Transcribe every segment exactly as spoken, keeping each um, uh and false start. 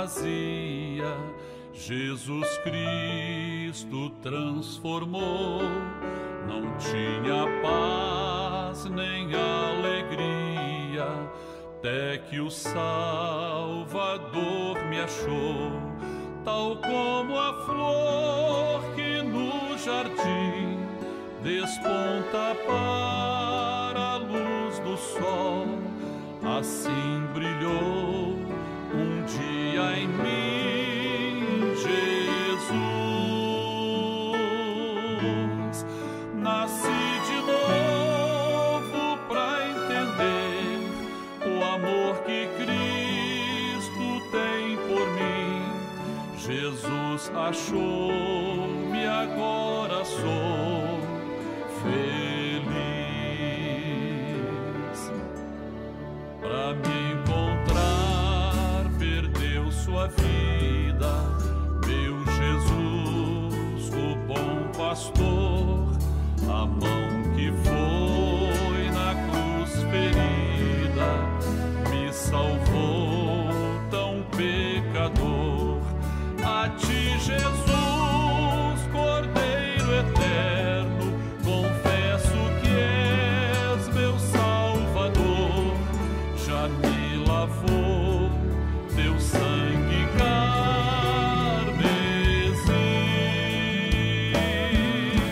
vazia, Jesus Cristo transformou. Não tinha paz nem alegria, até que o Salvador me achou. Tal como a flor que no jardim desponta para a luz do sol, assim brilhou um dia em mim Jesus. Nasci de novo pra entender o amor que Cristo tem por mim. Jesus achou-me, agora sou feliz. Pra me encontrar, perdeu sua vida, meu Jesus, o bom pastor. A mão que foi na cruz ferida me salvou, tão pecador. A ti, Jesus, Cordeiro eterno, confesso que és meu Salvador. Já me lavou teu sangue carmesim.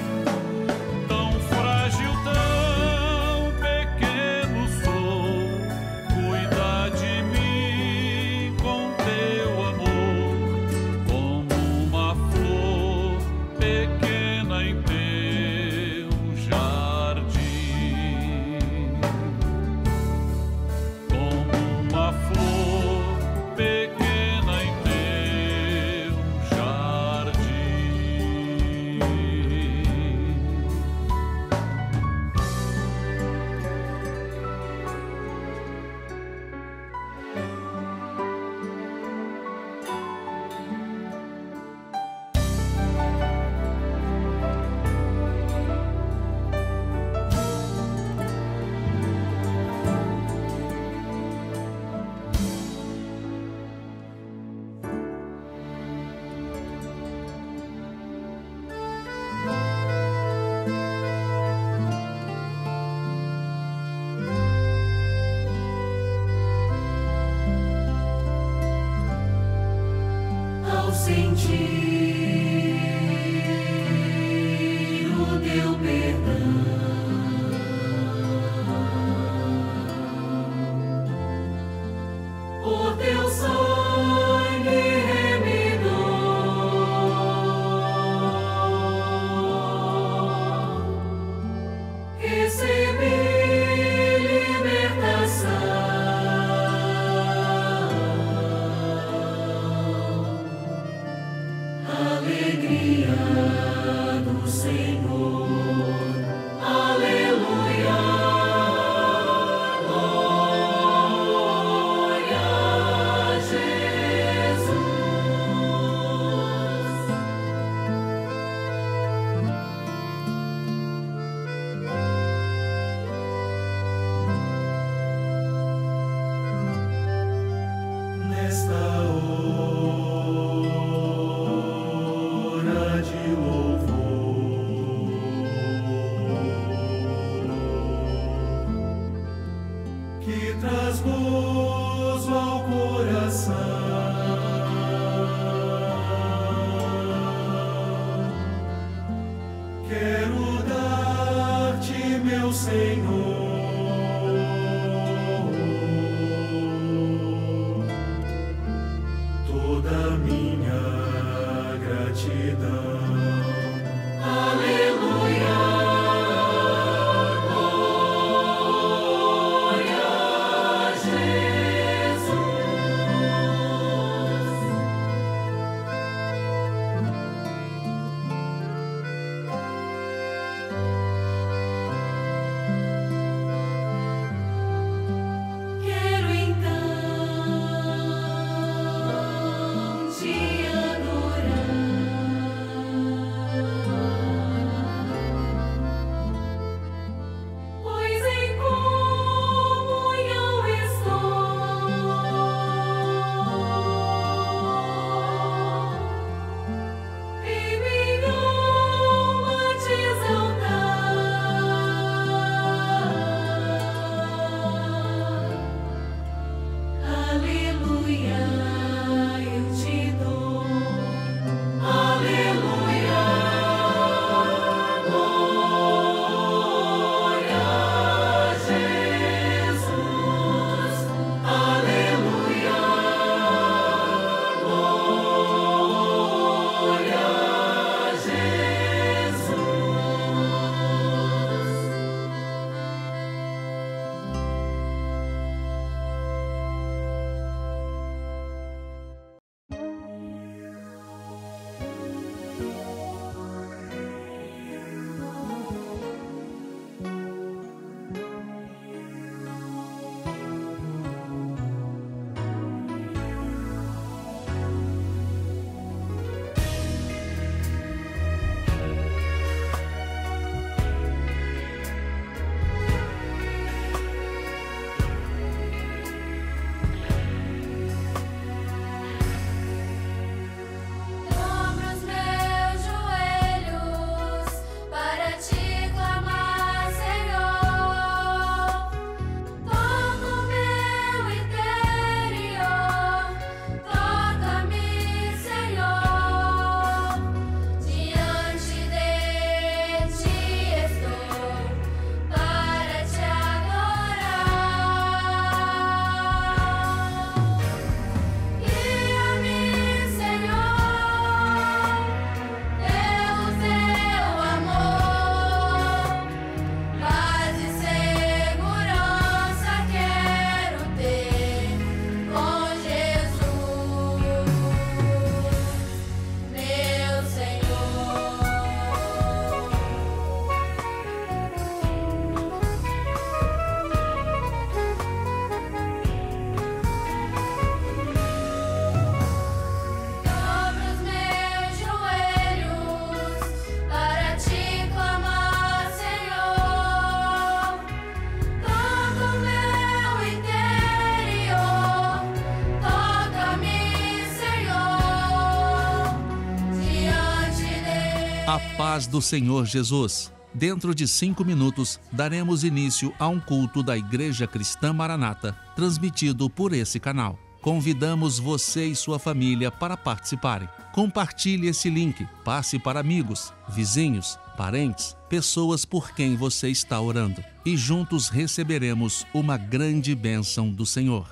A paz do Senhor Jesus. Dentro de cinco minutos, daremos início a um culto da Igreja Cristã Maranata, transmitido por esse canal. Convidamos você e sua família para participarem. Compartilhe esse link, passe para amigos, vizinhos, parentes, pessoas por quem você está orando. E juntos receberemos uma grande bênção do Senhor.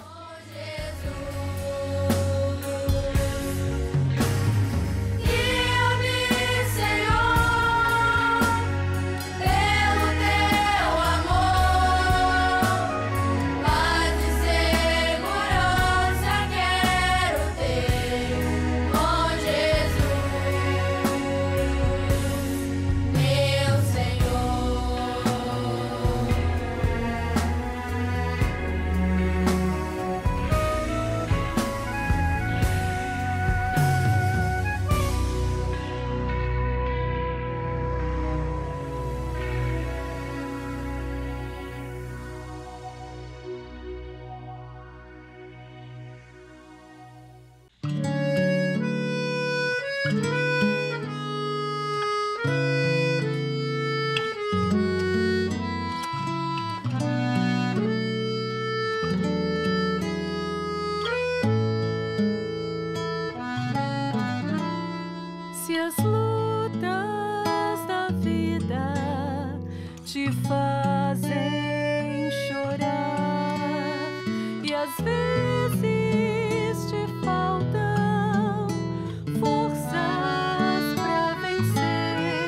Se as lutas da vida te fazem chorar e às vezes te faltam forças pra vencer,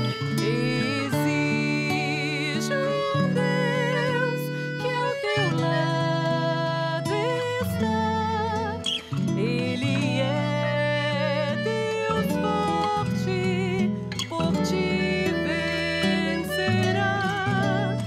exige um Deus que ao teu lado está. Ele é por ti vencerá.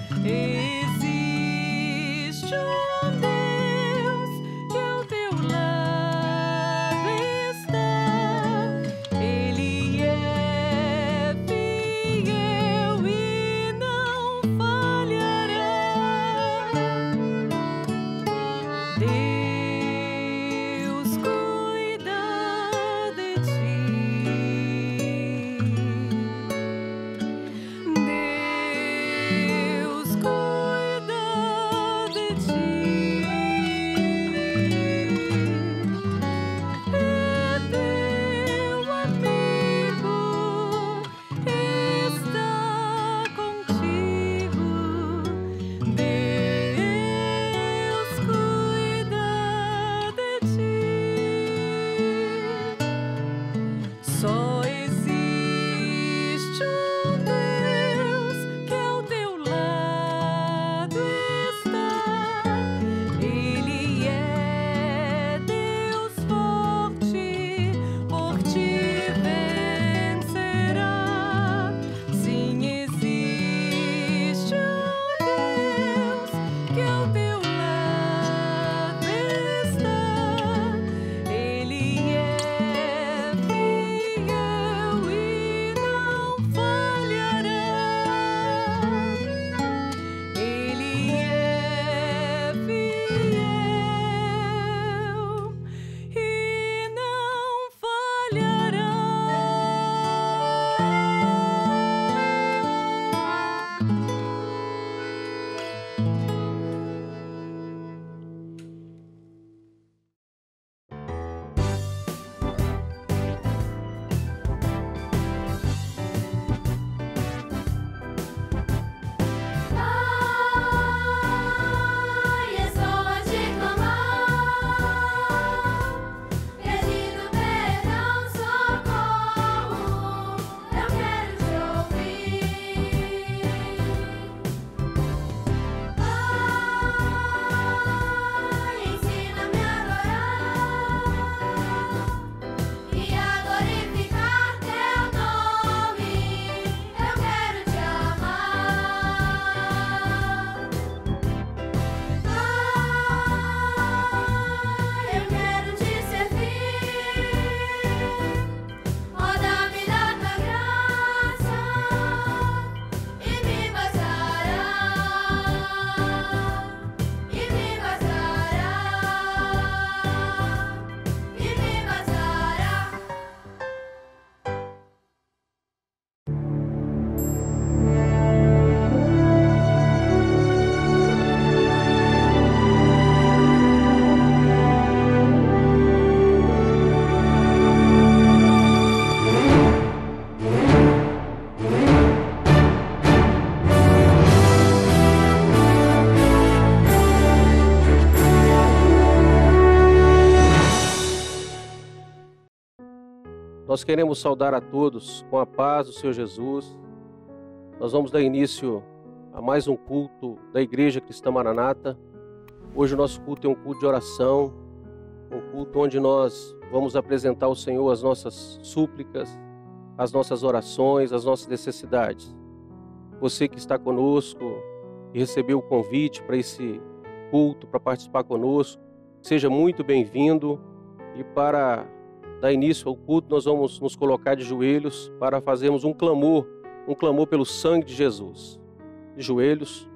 Nós queremos saudar a todos com a paz do Senhor Jesus. Nós vamos dar início a mais um culto da Igreja Cristã Maranata. Hoje o nosso culto é um culto de oração, um culto onde nós vamos apresentar ao Senhor as nossas súplicas, as nossas orações, as nossas necessidades. Você que está conosco e recebeu o convite para esse culto, para participar conosco, seja muito bem-vindo. E para dar início ao culto, nós vamos nos colocar de joelhos para fazermos um clamor, um clamor pelo sangue de Jesus. De joelhos.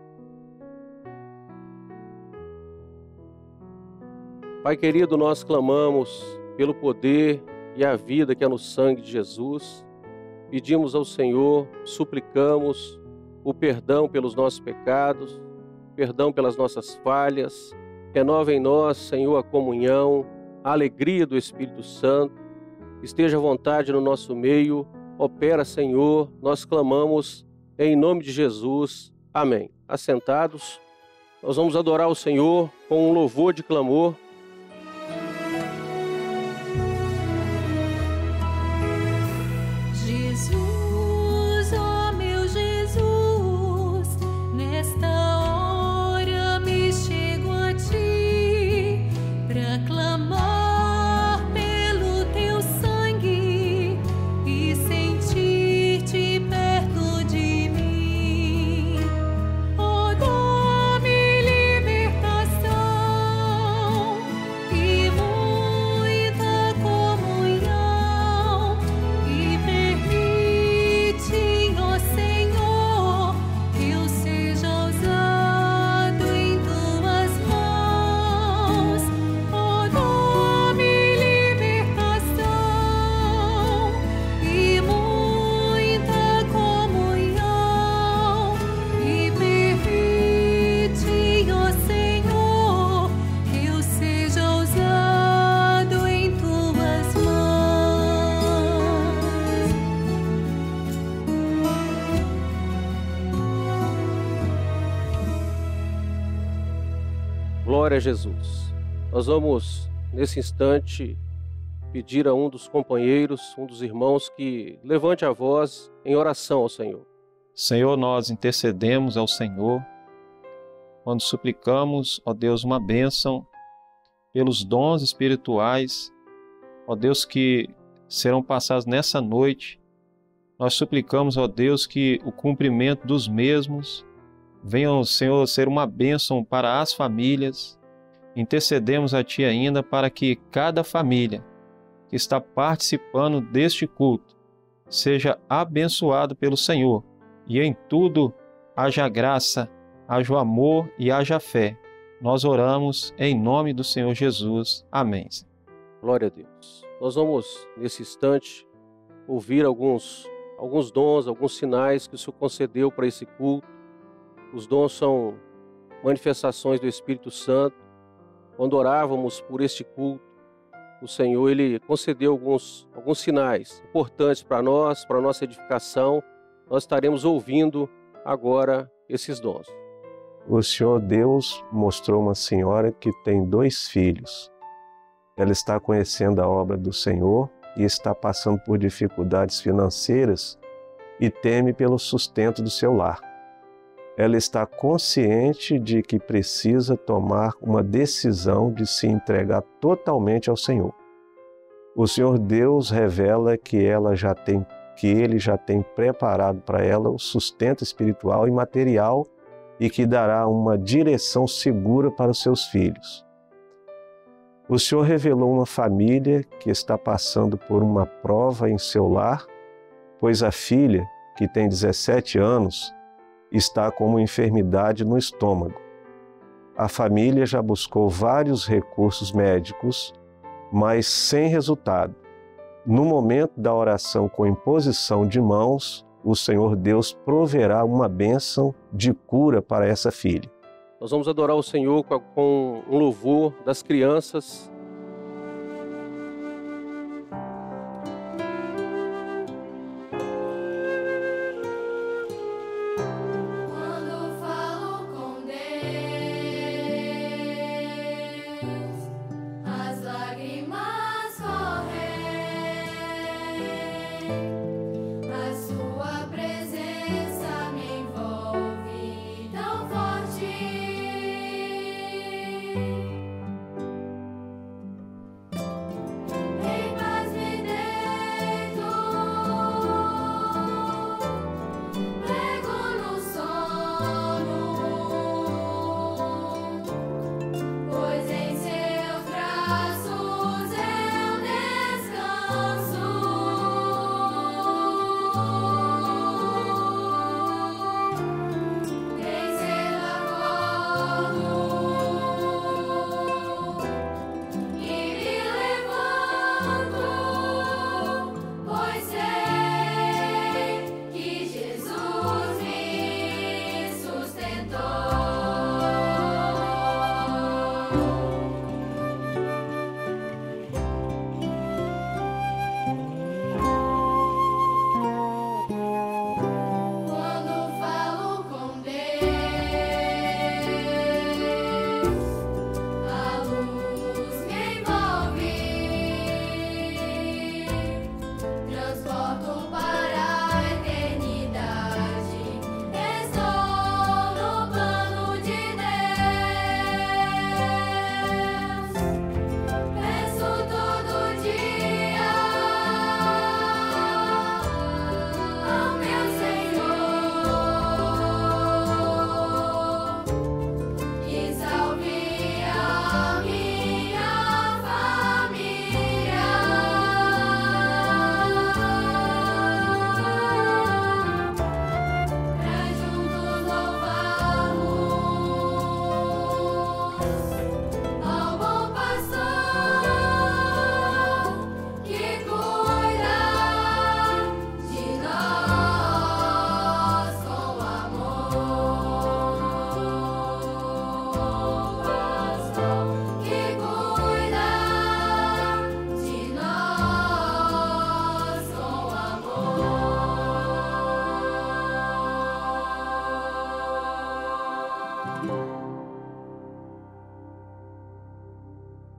Pai querido, nós clamamos pelo poder e a vida que há no sangue de Jesus. Pedimos ao Senhor, suplicamos o perdão pelos nossos pecados, perdão pelas nossas falhas. Renova em nós, Senhor, a comunhão, a alegria do Espírito Santo. Esteja à vontade no nosso meio. Opera, Senhor. Nós clamamos em nome de Jesus. Amém. Assentados, nós vamos adorar o Senhor com um louvor de clamor. Jesus, ó meu Jesus, nesta hora me chego a ti pra clamar pelo teu sangue e sentir-te perto de mim. Oh, dá-me libertação e muita comunhão e permite, ó Senhor, que eu seja usado em tuas mãos. Oh, dá-me libertação e muita comunhão e permite, ó Senhor, que eu seja usado em tuas mãos. Glória a Jesus. Nós vamos, nesse instante, pedir a um dos companheiros, um dos irmãos, que levante a voz em oração ao Senhor. Senhor, nós intercedemos ao Senhor quando suplicamos, ó Deus, uma bênção pelos dons espirituais, ó Deus, que serão passados nessa noite. Nós suplicamos, ó Deus, que o cumprimento dos mesmos venham, Senhor, ser uma bênção para as famílias. Intercedemos a Ti ainda para que cada família que está participando deste culto seja abençoado pelo Senhor e em tudo haja graça, haja amor e haja fé. Nós oramos em nome do Senhor Jesus. Amém. Glória a Deus. Nós vamos, nesse instante, ouvir alguns, alguns dons, alguns sinais que o Senhor concedeu para esse culto. Os dons são manifestações do Espírito Santo. Quando orávamos por este culto, o Senhor ele concedeu alguns, alguns sinais importantes para nós, para a nossa edificação. Nós estaremos ouvindo agora esses dons. O Senhor Deus mostrou uma senhora que tem dois filhos. Ela está conhecendo a obra do Senhor e está passando por dificuldades financeiras e teme pelo sustento do seu lar. Ela está consciente de que precisa tomar uma decisão de se entregar totalmente ao Senhor. O Senhor Deus revela que ela já tem, que Ele já tem preparado para ela o sustento espiritual e material e que dará uma direção segura para os seus filhos. O Senhor revelou uma família que está passando por uma prova em seu lar, pois a filha, que tem dezessete anos, está com uma enfermidade no estômago. A família já buscou vários recursos médicos, mas sem resultado. No momento da oração com imposição de mãos, o Senhor Deus proverá uma bênção de cura para essa filha. Nós vamos adorar o Senhor com um louvor das crianças. Quando falo com Deus, as lágrimas correm.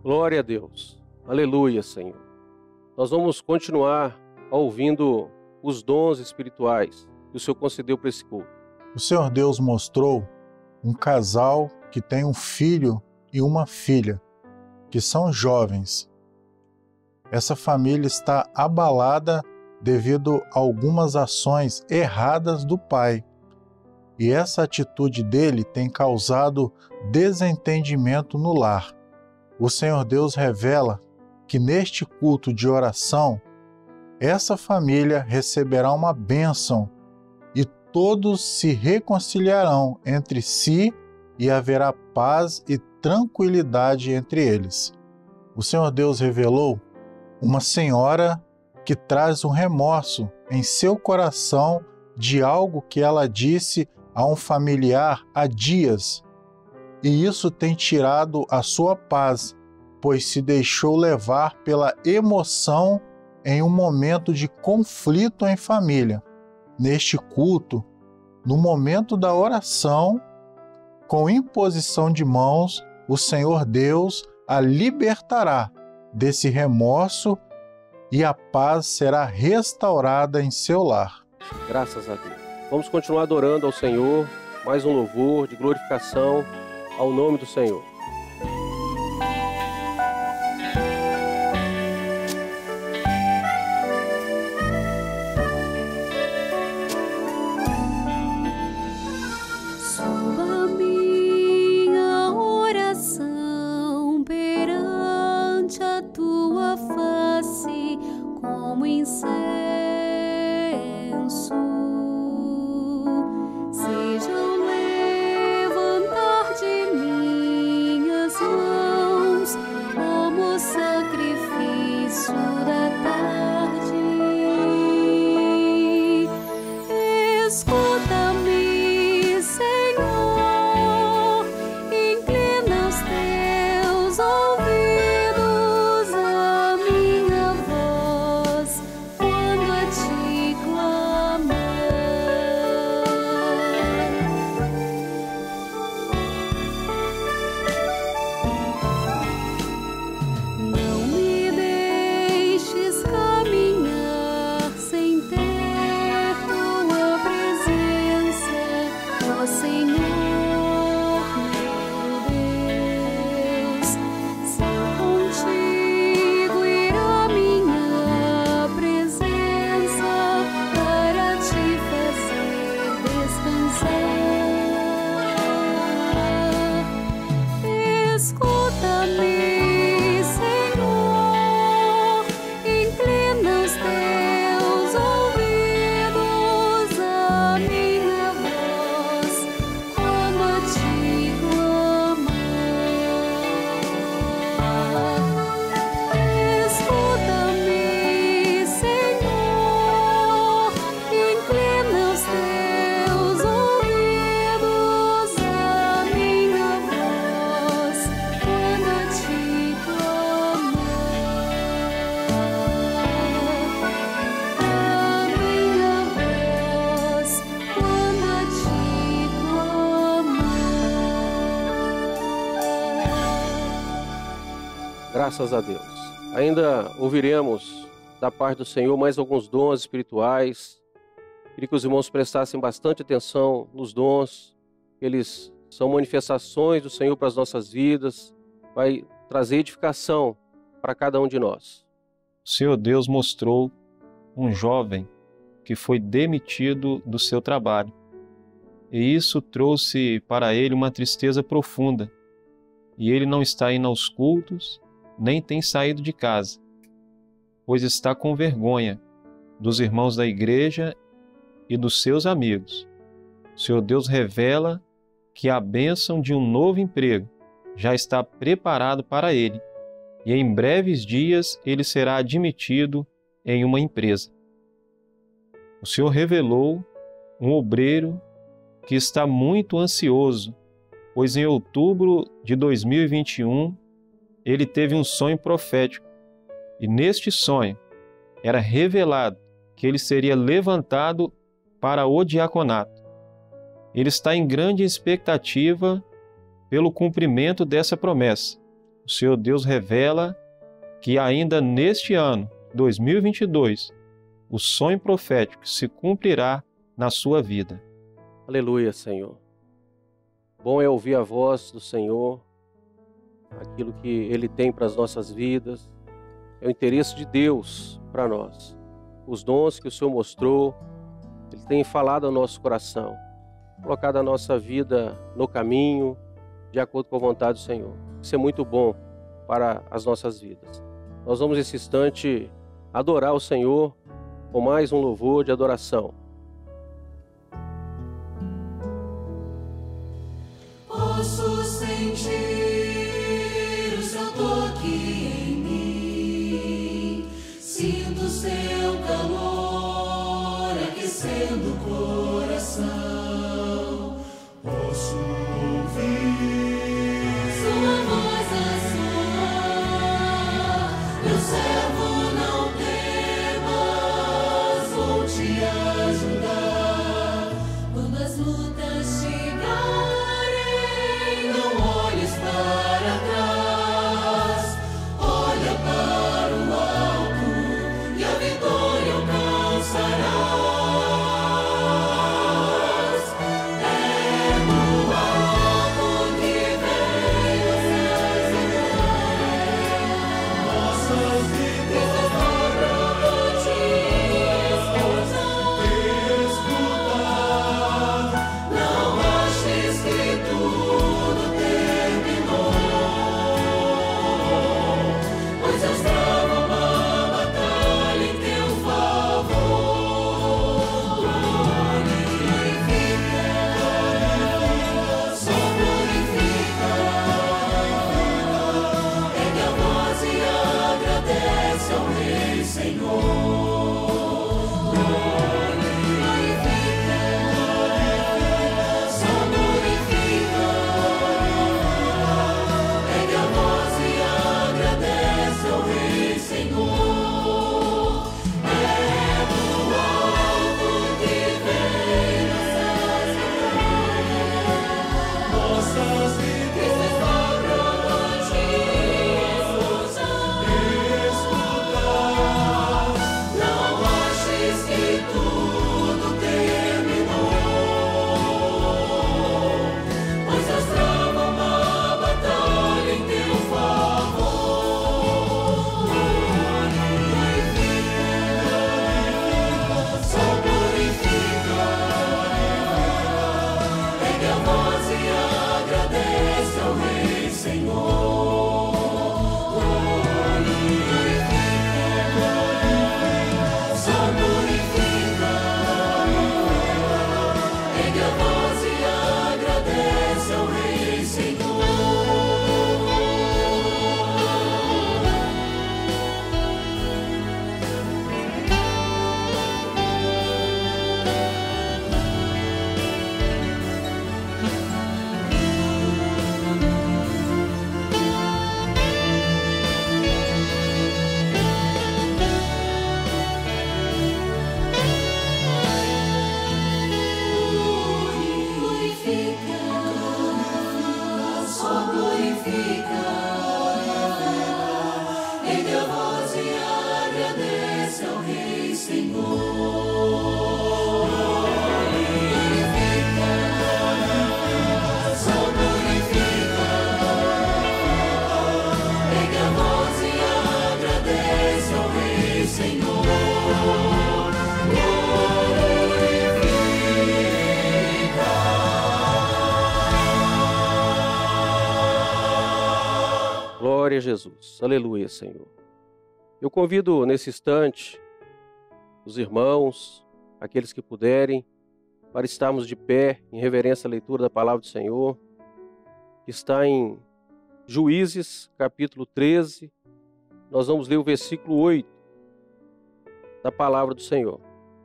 Glória a Deus. Aleluia, Senhor. Nós vamos continuar ouvindo os dons espirituais que o Senhor concedeu para esse culto. O Senhor Deus mostrou um casal que tem um filho e uma filha, que são jovens. Essa família está abalada devido a algumas ações erradas do pai. E essa atitude dele tem causado desentendimento no lar. O Senhor Deus revela que neste culto de oração, essa família receberá uma bênção e todos se reconciliarão entre si e haverá paz e tranquilidade entre eles. O Senhor Deus revelou uma senhora que traz um remorso em seu coração de algo que ela disse a um familiar há dias, e isso tem tirado a sua paz, pois se deixou levar pela emoção em um momento de conflito em família. Neste culto, no momento da oração, com imposição de mãos, o Senhor Deus a libertará desse remorso e a paz será restaurada em seu lar. Graças a Deus. Vamos continuar adorando ao Senhor, mais um louvor de glorificação ao nome do Senhor. Suba minha oração perante a tua face como incenso. Seja o levantar de minhas mãos como sacrifício da tarde. Escuta-me, Senhor, inclina os teus ouvidos à minha voz quando a ti clamar. Não me deixes caminhar sem ter tua presença, ó Senhor, meu Deus. Se contigo ir à minha presença para te fazer descansar. Escuta-me, Senhor, inclina os teus ouvidos à minha voz quando a ti clamar. Escuta-me, Senhor, inclina os teus ouvidos à minha voz quando a ti clamar. A minha voz quando a ti clamar. Graças a Deus. Ainda ouviremos da parte do Senhor mais alguns dons espirituais. Queria que os irmãos prestassem bastante atenção nos dons. Eles são manifestações do Senhor para as nossas vidas. Vai trazer edificação para cada um de nós. O Senhor Deus mostrou um jovem que foi demitido do seu trabalho. E isso trouxe para ele uma tristeza profunda. E ele não está indo aos cultos, nem tem saído de casa, pois está com vergonha dos irmãos da igreja e dos seus amigos. O Senhor Deus revela que a bênção de um novo emprego já está preparado para ele, e em breves dias ele será admitido em uma empresa. O Senhor revelou um obreiro que está muito ansioso, pois em outubro de dois mil e vinte e um ele teve um sonho profético, e neste sonho era revelado que ele seria levantado para o diaconato. Ele está em grande expectativa pelo cumprimento dessa promessa, o Senhor Deus revela que ainda neste ano, dois mil e vinte e dois, o sonho profético se cumprirá na sua vida. Aleluia, Senhor. Bom é ouvir a voz do Senhor, aquilo que Ele tem para as nossas vidas. É o interesse de Deus para nós. Os dons que o Senhor mostrou, Ele tem falado ao nosso coração, colocado a nossa vida no caminho, de acordo com a vontade do Senhor. Isso é muito bom para as nossas vidas. Nós vamos nesse instante adorar o Senhor com mais um louvor de adoração. Posso sentir o seu toque em mim, sinto seu calor aquecendo o coração. Posso ouvir sua voz a soar. Meu servo, não temas, vou te ajudar. Quando as lutas chegarem, não olhes para trás. Olha para o alto e a vitória alcançarás. É do alto que vem o nossas vidas para te escutar. Não aches que tudo terminou, pois Deus trava uma batalha em teu favor. Glorifica, só glorifica. Ergue a voz e agradece ao Rei Senhor. Glorifica, só glorifica. Ergue a voz e agradece ao Rei Senhor. É do alto que vem nossas vitórias. Cristo está pronto a te escutar. Não aches que tudo terminou, pois Deus trava uma batalha em teu favor. Glorifica, só glorifica. Ergue a voz e agradece ao Rei Senhor. Glorifica, só glorifica. Ergue a voz e agradece ao Rei Senhor. Glorifica, só glorifica. Ergue a voz e agradece ao Rei Senhor. Glorifica, só glorifica. Ergue a voz e agradece ao Rei Senhor. Glória a Jesus. Aleluia, Senhor. Eu convido nesse instante os irmãos, aqueles que puderem, para estarmos de pé em reverência à leitura da palavra do Senhor, que está em Juízes, capítulo treze. Nós vamos ler o versículo oito da palavra do Senhor.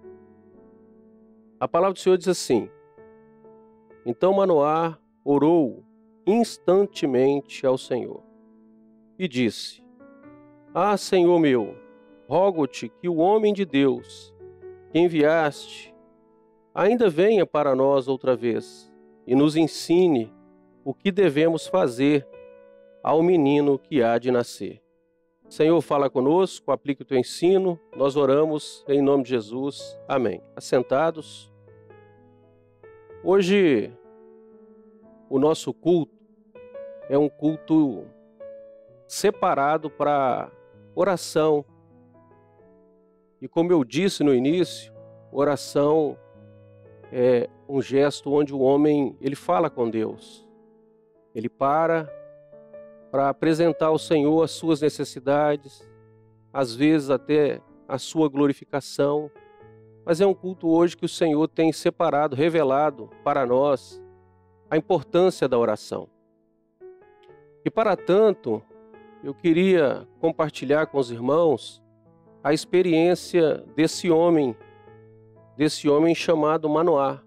A palavra do Senhor diz assim: Então Manoá orou instantemente ao Senhor e disse: Ah, Senhor meu, rogo-te que o homem de Deus que enviaste ainda venha para nós outra vez e nos ensine o que devemos fazer ao menino que há de nascer. Senhor, fala conosco, aplique o teu ensino, nós oramos em nome de Jesus. Amém. Assentados. Hoje, o nosso culto é um culto separado para oração. E como eu disse no início, oração é um gesto onde o homem ele fala com Deus. Ele para para apresentar ao Senhor as suas necessidades, às vezes até a sua glorificação. Mas é um culto hoje que o Senhor tem separado, revelado para nós a importância da oração. E para tanto, eu queria compartilhar com os irmãos a experiência desse homem, desse homem chamado Manoá.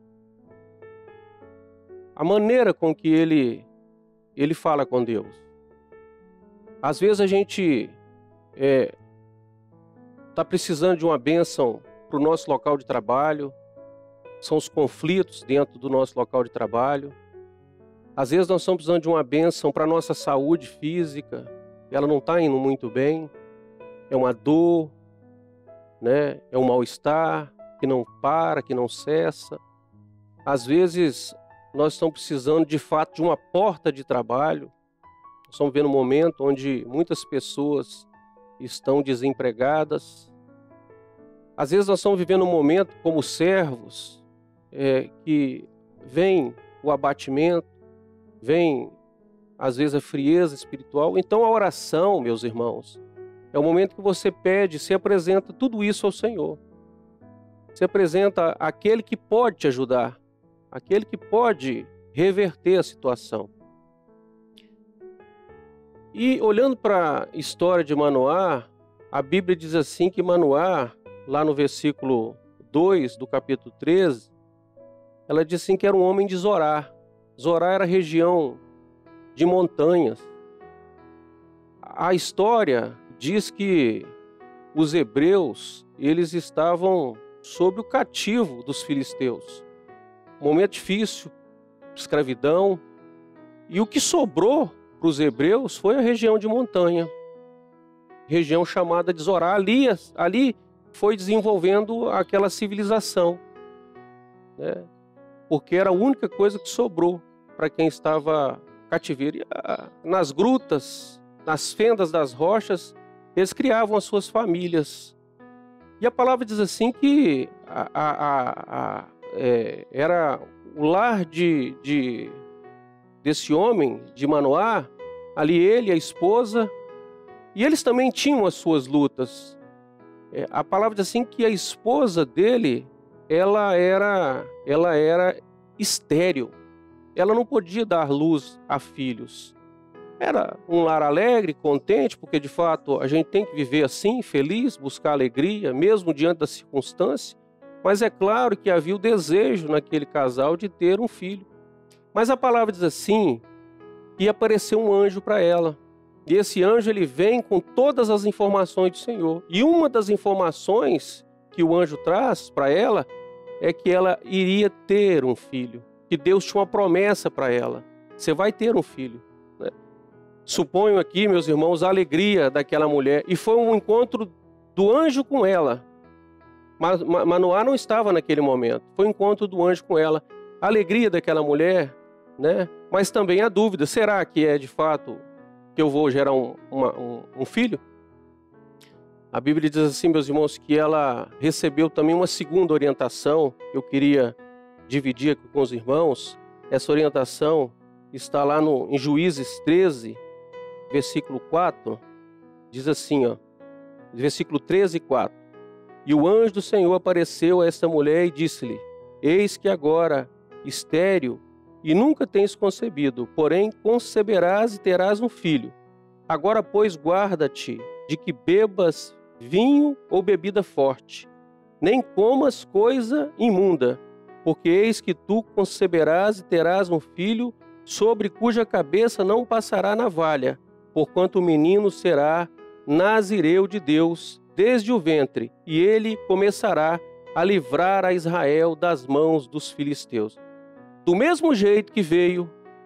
A maneira com que ele, ele fala com Deus. Às vezes a gente é, está precisando de uma bênção para o nosso local de trabalho, são os conflitos dentro do nosso local de trabalho. Às vezes nós estamos precisando de uma bênção para a nossa saúde física, ela não está indo muito bem, é uma dor, né? É um mal-estar que não para, que não cessa. Às vezes nós estamos precisando de fato de uma porta de trabalho. Nós estamos vendo um momento onde muitas pessoas estão desempregadas. Às vezes nós estamos vivendo um momento como servos, é, que vem o abatimento, vem às vezes a frieza espiritual. Então a oração, meus irmãos, é o momento que você pede, se apresenta tudo isso ao Senhor. Se apresenta aquele que pode te ajudar, aquele que pode reverter a situação. E olhando para a história de Manoá, a Bíblia diz assim que Manoá, lá no versículo dois do capítulo treze, ela diz assim que era um homem de Zorá. Zorá era a região de montanhas. A história diz que os hebreus, eles estavam sob o cativo dos filisteus. Um momento difícil, escravidão. E o que sobrou para os hebreus foi a região de montanha, região chamada de Zorá. Ali, ali foi desenvolvendo aquela civilização, né? Porque era a única coisa que sobrou para quem estava cativeiro. E, nas grutas, nas fendas das rochas, eles criavam as suas famílias. E a palavra diz assim que a, a, a, a, é, era o lar de, de, desse homem, de Manoá, ali ele, a esposa, e eles também tinham as suas lutas. É, a palavra diz assim que a esposa dele, ela era, ela era estéril. Ela não podia dar luz a filhos. Era um lar alegre, contente, porque de fato a gente tem que viver assim, feliz, buscar alegria, mesmo diante da circunstância. Mas é claro que havia o desejo naquele casal de ter um filho. Mas a palavra diz assim, que apareceu um anjo para ela. E esse anjo ele vem com todas as informações do Senhor. E uma das informações que o anjo traz para ela é que ela iria ter um filho. Que Deus tinha uma promessa para ela. Você vai ter um filho. Né? Suponho aqui, meus irmãos, a alegria daquela mulher. E foi um encontro do anjo com ela. Mas Manoá não estava naquele momento. Foi um encontro do anjo com ela. A alegria daquela mulher, né? Mas também a dúvida. Será que é de fato que eu vou gerar um, uma, um, um filho? A Bíblia diz assim, meus irmãos, que ela recebeu também uma segunda orientação. Eu queria dividir aqui com os irmãos. Essa orientação está lá no, em Juízes treze, versículo quatro. Diz assim, ó, versículo treze, quatro. E o anjo do Senhor apareceu a esta mulher e disse-lhe: Eis que agora, estéril, e nunca tens concebido, porém conceberás e terás um filho. Agora, pois, guarda-te de que bebas vinho ou bebida forte, nem comas coisa imunda, porque eis que tu conceberás e terás um filho, sobre cuja cabeça não passará navalha, porquanto o menino será nazireu de Deus desde o ventre, e ele começará a livrar a Israel das mãos dos filisteus. Do mesmo jeito que veio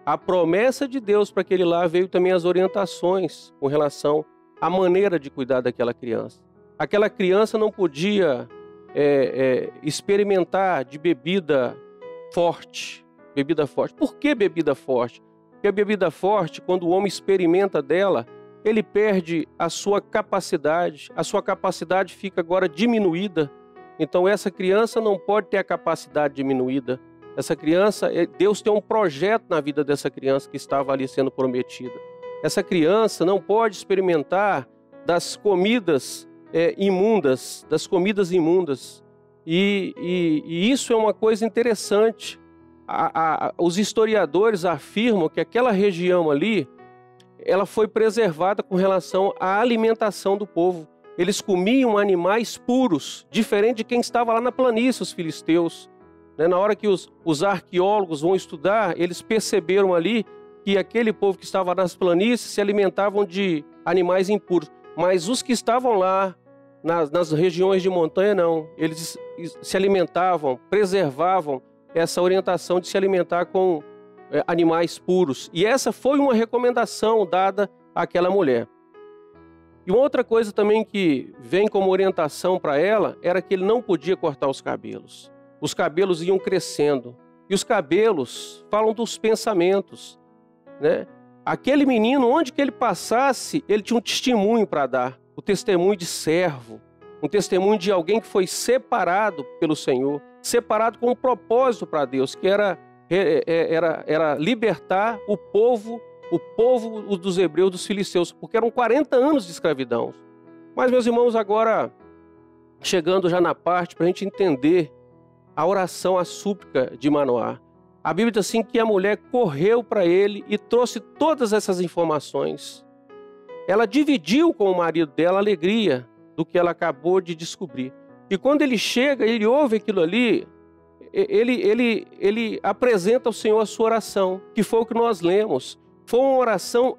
a promessa de Deus para aquele lar, veio também as orientações com relação à maneira de cuidar daquela criança. Aquela criança não podia é, é, experimentar de bebida forte. Bebida forte. Por que bebida forte? Porque a bebida forte, quando o homem experimenta dela, ele perde a sua capacidade, a sua capacidade fica agora diminuída. Então essa criança não pode ter a capacidade diminuída. Essa criança, Deus tem um projeto na vida dessa criança que estava ali sendo prometida. Essa criança não pode experimentar das comidas é, imundas, das comidas imundas. E, e, e isso é uma coisa interessante. A, a, os historiadores afirmam que aquela região ali, ela foi preservada com relação à alimentação do povo. Eles comiam animais puros, diferente de quem estava lá na planície, os filisteus. Na hora que os, os arqueólogos vão estudar, eles perceberam ali que aquele povo que estava nas planícies se alimentavam de animais impuros. Mas os que estavam lá, nas, nas regiões de montanha, não. Eles se alimentavam, preservavam essa orientação de se alimentar com é, animais puros. E essa foi uma recomendação dada àquela mulher. E uma outra coisa também que vem como orientação para ela era que ele não podia cortar os cabelos. Os cabelos iam crescendo. E os cabelos falam dos pensamentos, né? Aquele menino, onde que ele passasse, ele tinha um testemunho para dar. O testemunho de servo. Um testemunho de alguém que foi separado pelo Senhor. Separado com um propósito para Deus, que era, era, era libertar o povo, o povo dos hebreus, dos filisteus, porque eram quarenta anos de escravidão. Mas, meus irmãos, agora, chegando já na parte, para a gente entender a oração, a súplica de Manoá. A Bíblia diz assim que a mulher correu para ele e trouxe todas essas informações. Ela dividiu com o marido dela a alegria do que ela acabou de descobrir. E quando ele chega, ele ouve aquilo ali, ele, ele, ele apresenta ao Senhor a sua oração, que foi o que nós lemos. Foi uma oração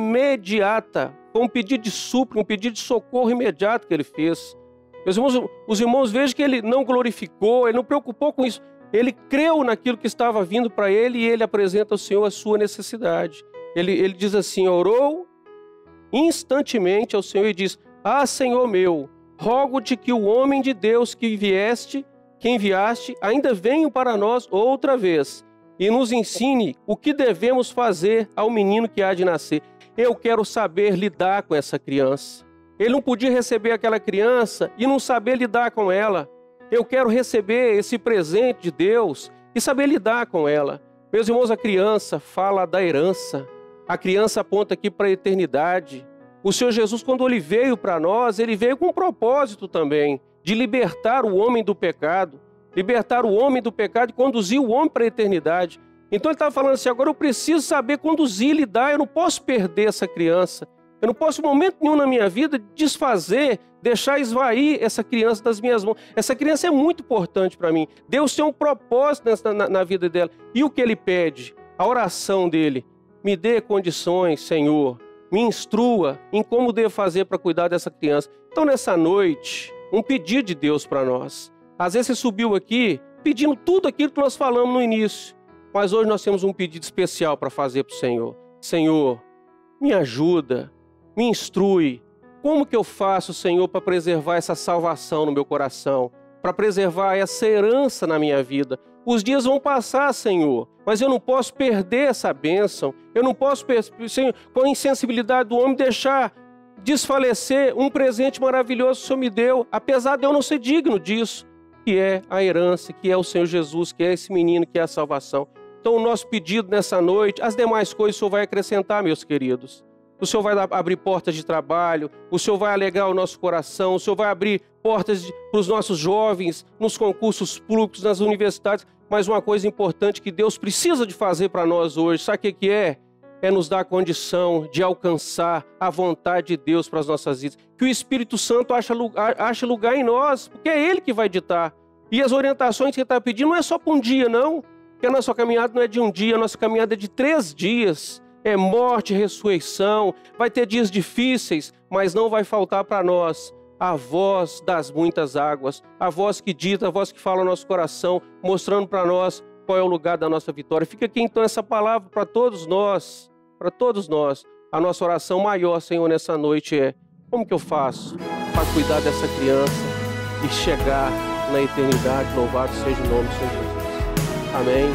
imediata, foi um pedido de súplica, um pedido de socorro imediato que ele fez. Meus irmãos, os irmãos vejam que ele não glorificou, ele não preocupou com isso. Ele creu naquilo que estava vindo para ele e ele apresenta ao Senhor a sua necessidade. Ele, ele diz assim, orou instantemente ao Senhor e diz, ah, Senhor meu, rogo-te que o homem de Deus que vieste, que enviaste, ainda venha para nós outra vez e nos ensine o que devemos fazer ao menino que há de nascer. Eu quero saber lidar com essa criança. Ele não podia receber aquela criança e não saber lidar com ela. Eu quero receber esse presente de Deus e saber lidar com ela. Meus irmãos, a criança fala da herança. A criança aponta aqui para a eternidade. O Senhor Jesus, quando ele veio para nós, ele veio com um propósito também, de libertar o homem do pecado, libertar o homem do pecado e conduzir o homem para a eternidade. Então ele estava falando assim, agora eu preciso saber conduzir, lidar, eu não posso perder essa criança. Eu não posso, em momento nenhum na minha vida, desfazer, deixar esvair essa criança das minhas mãos. Essa criança é muito importante para mim. Deus tem um propósito nessa, na, na vida dela. E o que ele pede? A oração dele. Me dê condições, Senhor. Me instrua em como devo fazer para cuidar dessa criança. Então, nessa noite, um pedido de Deus para nós. Às vezes você subiu aqui pedindo tudo aquilo que nós falamos no início. Mas hoje nós temos um pedido especial para fazer para o Senhor. Senhor, me ajuda. Me instrui, como que eu faço, Senhor, para preservar essa salvação no meu coração, para preservar essa herança na minha vida. Os dias vão passar, Senhor, mas eu não posso perder essa bênção, eu não posso, Senhor, com a insensibilidade do homem, deixar desfalecer um presente maravilhoso que o Senhor me deu, apesar de eu não ser digno disso, que é a herança, que é o Senhor Jesus, que é esse menino, que é a salvação. Então o nosso pedido nessa noite, as demais coisas o Senhor vai acrescentar, meus queridos. O Senhor vai abrir portas de trabalho, o Senhor vai alegrar o nosso coração, o Senhor vai abrir portas para os nossos jovens, nos concursos públicos, nas universidades. Mas uma coisa importante que Deus precisa de fazer para nós hoje, sabe o que, que é? É nos dar a condição de alcançar a vontade de Deus para as nossas vidas. Que o Espírito Santo ache lugar, ache lugar em nós, porque é Ele que vai ditar. E as orientações que Ele está pedindo não é só para um dia, não. Porque a nossa caminhada não é de um dia, a nossa caminhada é de três dias. É morte, ressurreição, vai ter dias difíceis, mas não vai faltar para nós a voz das muitas águas, a voz que dita, a voz que fala no nosso coração, mostrando para nós qual é o lugar da nossa vitória. Fica aqui então essa palavra para todos nós, para todos nós. A nossa oração maior, Senhor, nessa noite é: como que eu faço para cuidar dessa criança e chegar na eternidade? Louvado seja o nome do Senhor Jesus. Amém.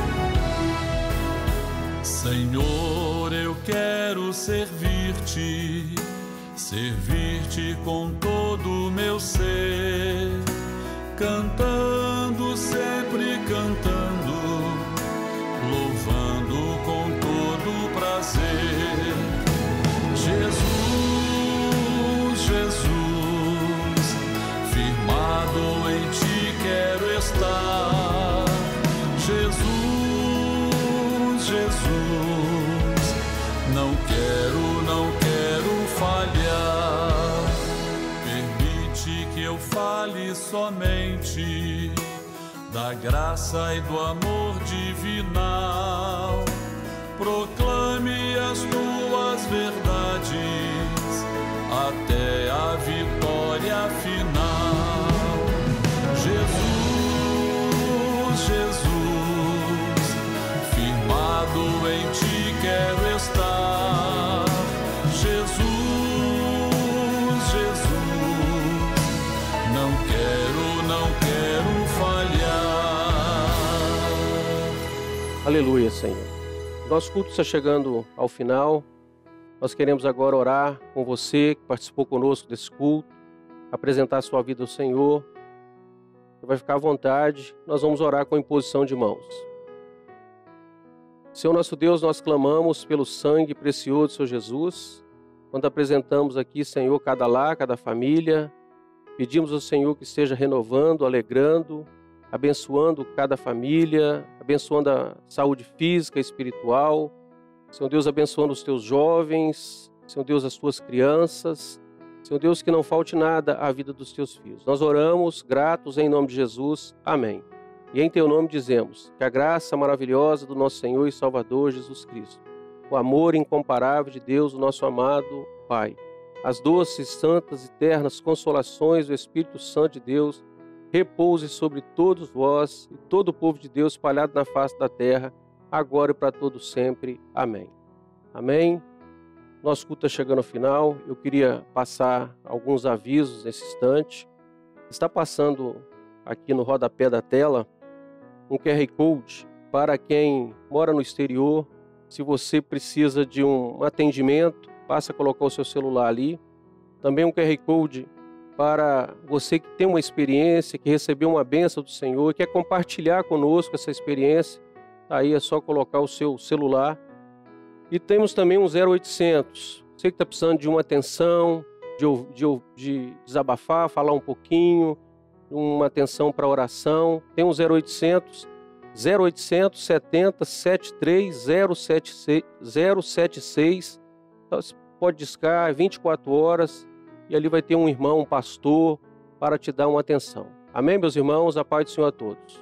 Senhor, eu quero servir-te, servir-te com todo o meu ser, cantando, sempre cantando, louvando com todo prazer. Jesus, Jesus, firmado em ti quero estar. Jesus, Jesus, não quero, não quero falhar. Permite que eu fale somente da graça e do amor divinal. Proclame as tuas verdades até a vitória final. Jesus, Jesus, firmado em ti quero estar. Jesus, Jesus, não quero, não quero falhar. Aleluia, Senhor. Nosso culto está chegando ao final. Nós queremos agora orar com você que participou conosco desse culto, apresentar a sua vida ao Senhor. Você vai ficar à vontade. Nós vamos orar com imposição de mãos. Senhor nosso Deus, nós clamamos pelo sangue precioso do Senhor Jesus. Quando apresentamos aqui, Senhor, cada lar, cada família, pedimos ao Senhor que esteja renovando, alegrando, abençoando cada família, abençoando a saúde física e espiritual. Senhor Deus, abençoando os teus jovens, Senhor Deus, as tuas crianças. Senhor Deus, que não falte nada à vida dos teus filhos. Nós oramos gratos em nome de Jesus. Amém. E em teu nome dizemos que a graça maravilhosa do nosso Senhor e Salvador Jesus Cristo, o amor incomparável de Deus, o nosso amado Pai, as doces, santas e ternas consolações do Espírito Santo de Deus, repouse sobre todos vós e todo o povo de Deus espalhado na face da terra, agora e para todo sempre. Amém. Amém. Nosso culto está chegando ao final. Eu queria passar alguns avisos nesse instante. Está passando aqui no rodapé da tela um Q R Code para quem mora no exterior. Se você precisa de um atendimento, basta colocar o seu celular ali. Também um Q R Code para você que tem uma experiência, que recebeu uma bênção do Senhor, quer compartilhar conosco essa experiência, aí é só colocar o seu celular. E temos também um zero oitocentos, você que está precisando de uma atenção, de, de, de desabafar, falar um pouquinho, uma atenção para oração, tem um zero oitocentos, zero oitocentos setenta setenta e três zero sete seis, zero sete seis, então, você pode discar vinte e quatro horas, e ali vai ter um irmão, um pastor, para te dar uma atenção. Amém, meus irmãos? A paz do Senhor a todos.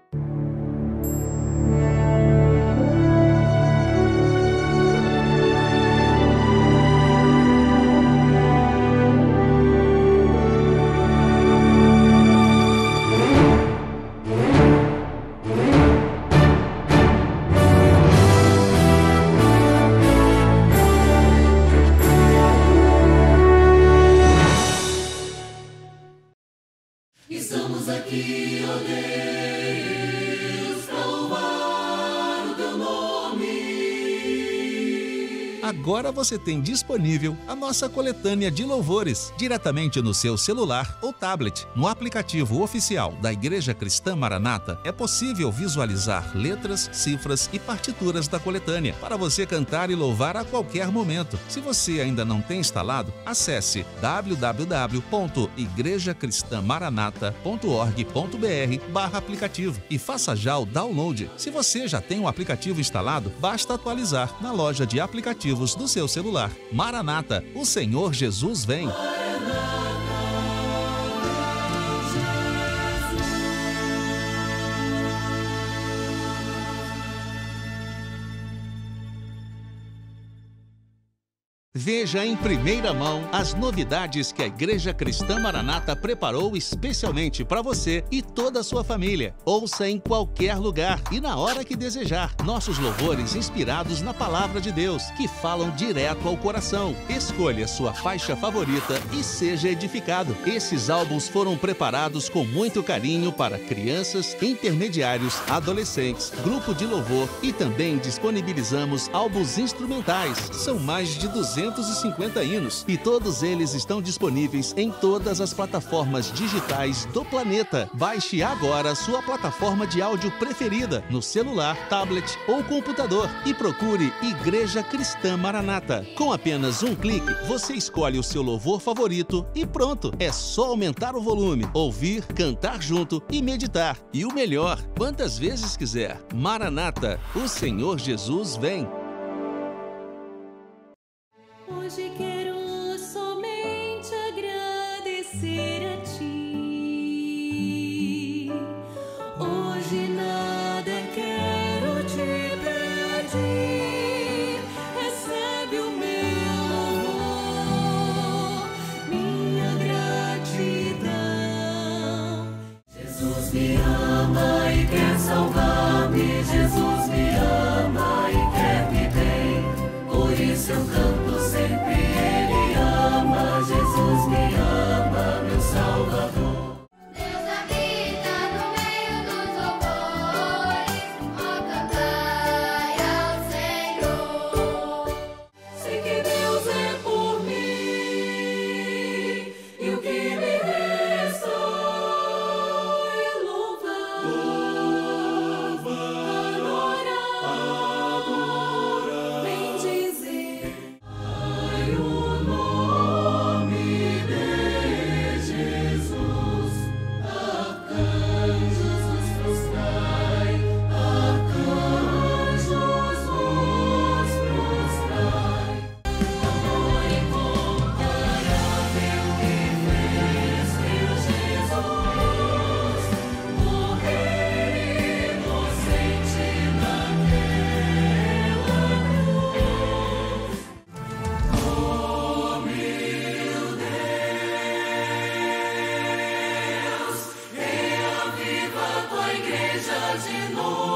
Estamos aqui, ó Deus, para louvar o teu nome. Agora você tem disponível a nossa coletânea de louvores, diretamente no seu celular ou tablet. No aplicativo oficial da Igreja Cristã Maranata, é possível visualizar letras, cifras e partituras da coletânea, para você cantar e louvar a qualquer momento. Se você ainda não tem instalado, acesse w w w ponto igreja cristã maranata ponto org ponto b r barra aplicativo e faça já o download. Se você já tem o aplicativo instalado, basta atualizar na loja de aplicativos do seu celular. Maranata, o Senhor Jesus vem! Veja em primeira mão as novidades que a Igreja Cristã Maranata preparou especialmente para você e toda a sua família. Ouça em qualquer lugar e na hora que desejar. Nossos louvores inspirados na Palavra de Deus, que falam direto ao coração. Escolha sua faixa favorita e seja edificado. Esses álbuns foram preparados com muito carinho para crianças, intermediários, adolescentes, grupo de louvor e também disponibilizamos álbuns instrumentais. São mais de duzentos e cinquenta hinos e todos eles estão disponíveis em todas as plataformas digitais do planeta. Baixe agora sua plataforma de áudio preferida no celular, tablet ou computador e procure Igreja Cristã Maranata. Com apenas um clique, você escolhe o seu louvor favorito e pronto! É só aumentar o volume, ouvir, cantar junto e meditar. E o melhor, quantas vezes quiser. Maranata, o Senhor Jesus vem. Hoje quero somente agradecer a ti. Hoje nada quero te pedir. Recebe o meu louvor, minha gratidão. Jesus me ama e quer salvar-me. Jesus me ama e quer me bem. Por isso eu canto sempre, Ele ama. Jesus me ama, meu Salvador. Deus habita no meio dos louvores, ó, cantai ao Senhor. Sei que Deus é por mim e o que me resta é louvar, adorar, bendizer. Ai, o nome de Jesus, arcanjos os prostrai, arcanjos os prostrai. Amor incomparável que fez meu Jesus morrer inocente naquela cruz. Oh, meu Deus, reaviva tua igreja de novo.